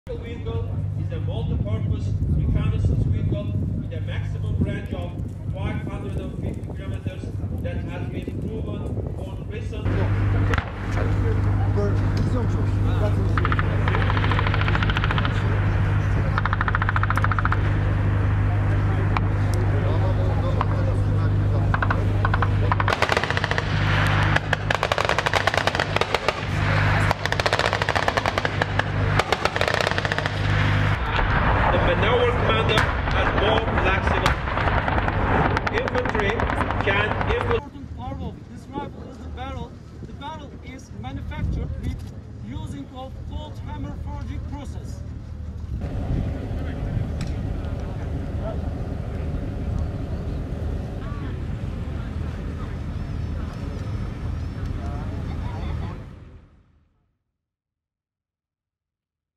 vehicle is a multi-purpose reconnaissance vehicle with a maximum range of 550 kilometers that has been proven on recent. Manufactured with using of cold hammer forging process.